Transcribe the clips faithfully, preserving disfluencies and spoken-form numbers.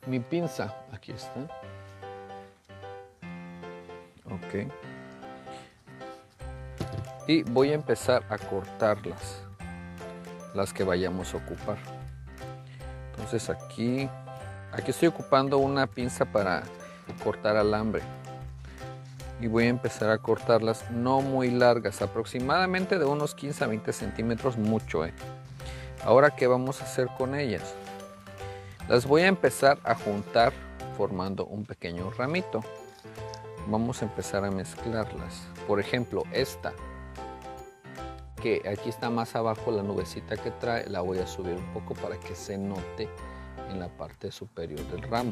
mi pinza, aquí está. Ok. Y voy a empezar a cortarlas, las que vayamos a ocupar. Entonces aquí, aquí estoy ocupando una pinza para cortar alambre. Y voy a empezar a cortarlas no muy largas, aproximadamente de unos quince a veinte centímetros, mucho, ¿eh? Ahora, ¿qué vamos a hacer con ellas? Las voy a empezar a juntar formando un pequeño ramito. Vamos a empezar a mezclarlas. Por ejemplo, esta, que aquí está más abajo, la nubecita que trae, la voy a subir un poco para que se note en la parte superior del ramo.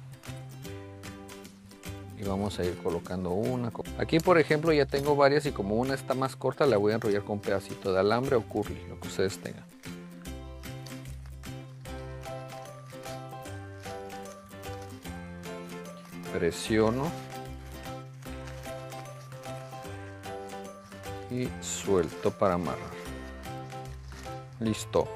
Y vamos a ir colocando una. Aquí, por ejemplo, ya tengo varias y como una está más corta, la voy a enrollar con un pedacito de alambre o curly, lo que ustedes tengan. Presiono y suelto para amarrar. Listo.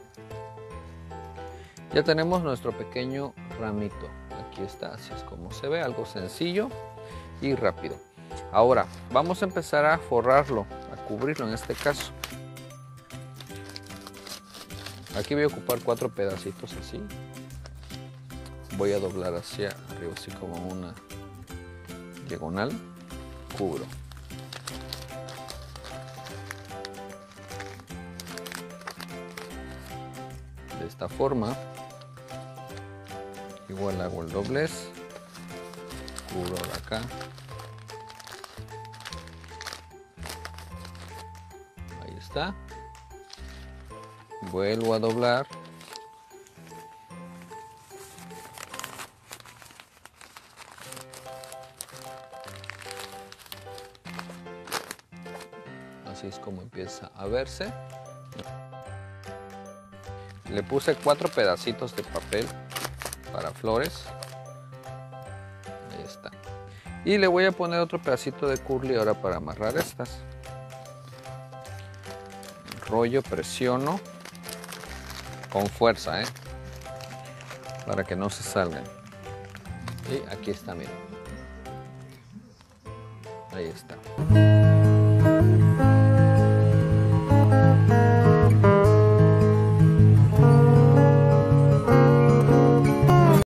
Ya tenemos nuestro pequeño ramito. Aquí está, así es como se ve, algo sencillo y rápido. Ahora vamos a empezar a forrarlo, a cubrirlo en este caso. Aquí voy a ocupar cuatro pedacitos así. Voy a doblar hacia arriba, así como una diagonal. Cubro. De esta forma. Igual hago el doblez. Cubro ahora acá. Ahí está. Vuelvo a doblar. Así es como empieza a verse. Le puse cuatro pedacitos de papel para flores. Ahí está. Y le voy a poner otro pedacito de curly ahora para amarrar estas. Enrollo, presiono con fuerza, ¿eh? Para que no se salgan. Y aquí está, miren. Ahí está.